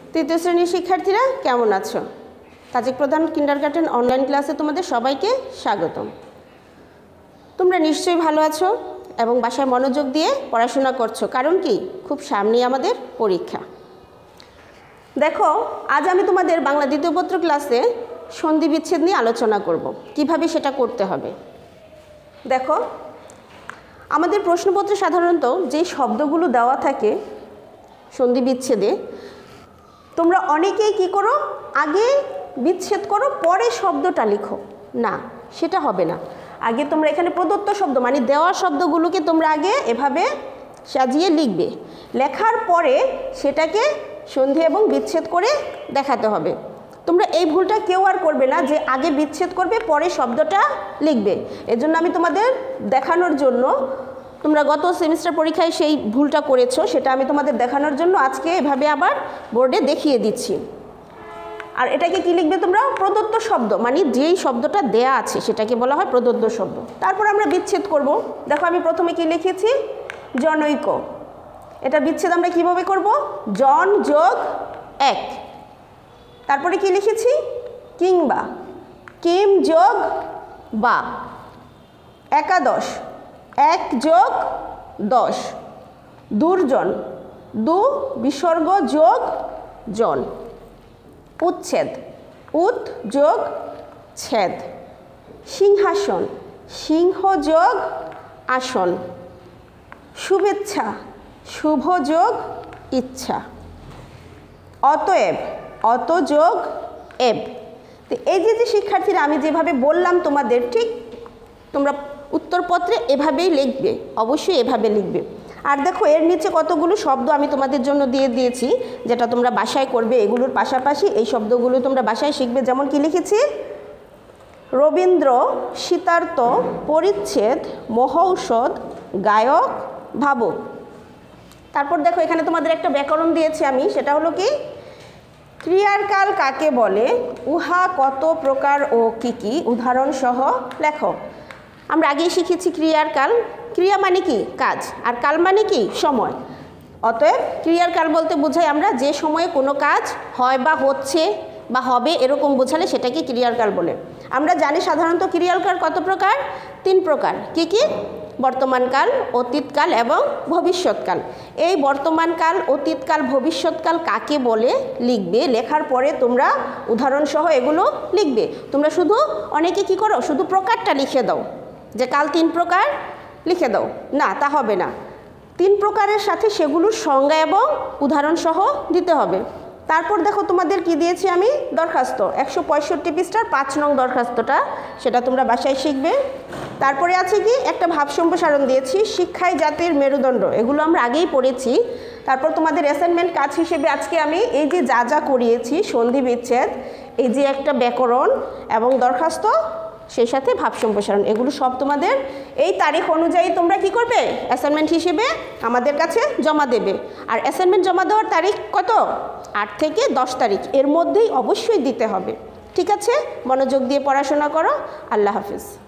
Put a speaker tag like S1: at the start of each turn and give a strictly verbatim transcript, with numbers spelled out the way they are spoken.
S1: তৃতীয় শ্রেণীর শিক্ষার্থীরা কেমন আছো? তাজিক প্রধান কিন্ডারগার্টেন অনলাইন ক্লাসে তোমাদের সবাইকে স্বাগতম। তোমরা নিশ্চয়ই ভালো আছো এবং বাসায় মনোযোগ দিয়ে পড়াশোনা করছো, কারণ কি খুব সামনেই আমাদের পরীক্ষা। দেখো, আজ আমি তোমাদের বাংলা দ্বিতীয় পত্র ক্লাসে সন্ধি বিচ্ছেদ নিয়ে আলোচনা করব, কিভাবে সেটা করতে হবে। দেখো, আমাদের প্রশ্নপত্রে সাধারণত যে শব্দগুলো দেওয়া থাকে সন্ধি বিচ্ছেদে, তোমরা অনেকেই কি করো, আগে বিচ্ছেদ করো পরে শব্দটা লিখো। না, সেটা হবে না। আগে তোমরা এখানে প্রদত্ত শব্দ মানে দেওয়া শব্দগুলোকে তোমরা আগে এভাবে সাজিয়ে লিখবে, লেখার পরে সেটাকে সন্ধি এবং বিচ্ছেদ করে দেখাতে হবে। তোমরা এই ভুলটা কেউ আর করবে না যে আগে বিচ্ছেদ করবে পরে শব্দটা লিখবে। এজন্য আমি তোমাদের দেখানোর জন্য, তোমরা গত সেমিস্টার পরীক্ষায় সেই ভুলটা করেছো, সেটা আমি তোমাদের দেখানোর জন্য আজকে এভাবে আবার বোর্ডে দেখিয়ে দিচ্ছি। আর এটাকে কি লিখবে তোমরা? প্রদত্ত শব্দ মানে যেই শব্দটা দেয়া আছে সেটাকে বলা হয় প্রদত্ত শব্দ। তারপর আমরা বিচ্ছেদ করব। দেখো, আমি প্রথমে কি লিখেছি? জনৈক। এটা বিচ্ছেদ আমরা কিভাবে করব? জন যোগ এক। তারপরে কি লিখেছি? কিংবা। কিম যোগ বা। একাদশ, এক যোগ দশ। দুর্জন, দু বিসর্গ যোগ জন। উচ্ছেদ, উত যোগ ছেদ। সিংহাসন, সিংহ যোগ আসন। শুভেচ্ছা, শুভ যোগ ইচ্ছা। অতএব, অত যোগ এব। তো এই যে যে শিক্ষার্থীরা আমি যেভাবে বললাম তোমাদের, ঠিক তোমরা উত্তরপত্রে এভাবেই লিখবে, অবশ্যই এভাবে লিখবে। আর দেখো, এর নিচে কতগুলো শব্দ আমি তোমাদের জন্য দিয়ে দিয়েছি, যেটা তোমরা বাসায় করবে। এগুলোর পাশাপাশি এই শব্দগুলো তোমরা বাসায় শিখবে। যেমন কি লিখেছি? রবীন্দ্র, শীতার্ত, পরিচ্ছেদ, মহৌষধ, গায়ক, ভাবুক। তারপর দেখো, এখানে তোমাদের একটা ব্যাকরণ দিয়েছি আমি, সেটা হলো কি? ক্রিয়ার কাল কাকে বলে, উহা কত প্রকার ও কি কি, উদাহরণ সহ লেখো। আমরা আগেই শিখেছি ক্রিয়ার কাল। ক্রিয়া মানে কি? কাজ। আর কাল মানে কি? সময়। অতএব ক্রিয়ার কাল বলতে বোঝাই আমরা যে সময়ে কোনো কাজ হয় বা হচ্ছে বা হবে, এরকম বোঝালে সেটাকে ক্রিয়ার কাল বলে। আমরা জানি সাধারণত ক্রিয়ার কাল কত প্রকার? তিন প্রকার। কি কি? বর্তমানকাল, অতীতকাল এবং ভবিষ্যৎকাল। এই বর্তমানকাল, অতীতকাল, ভবিষ্যৎকাল কাকে বলে লিখবে। লেখার পরে তোমরা উদাহরণসহ এগুলো লিখবে। তোমরা শুধু অনেকে কি করো, শুধু প্রকারটা লিখে দাও যে কাল তিন প্রকার, লিখে দাও। না, তা হবে না। তিন প্রকারের সাথে সেগুলোর সংজ্ঞা এবং উদাহরণসহ দিতে হবে। তারপর দেখো, তোমাদের কি দিয়েছি আমি? দরখাস্ত। একশো পঁয়ষট্টি পৃষ্ঠার পাঁচ নং দরখাস্তটা, সেটা তোমরা বাসায় শিখবে। তারপরে আছে কি? একটা ভাব সম্প্রসারণ দিয়েছি, শিক্ষাই জাতির মেরুদণ্ড। এগুলো আমরা আগেই পড়েছি। তারপর তোমাদের অ্যাসাইনমেন্ট কাজ হিসেবে আজকে আমি এই যে যা যা করিয়েছি, সন্ধি বিচ্ছেদ, এই যে একটা ব্যাকরণ এবং দরখাস্ত, সেই সাথে ভাব সম্প্রসারণ, এগুলো সব তোমাদের এই তারিখ অনুযায়ী তোমরা কি করবে? অ্যাসাইনমেন্ট হিসেবে আমাদের কাছে জমা দেবে। আর অ্যাসাইনমেন্ট জমা দেওয়ার তারিখ কত? আট থেকে দশ তারিখ, এর মধ্যেই অবশ্যই দিতে হবে। ঠিক আছে? মনোযোগ দিয়ে পড়াশোনা করো। আল্লাহ হাফিজ।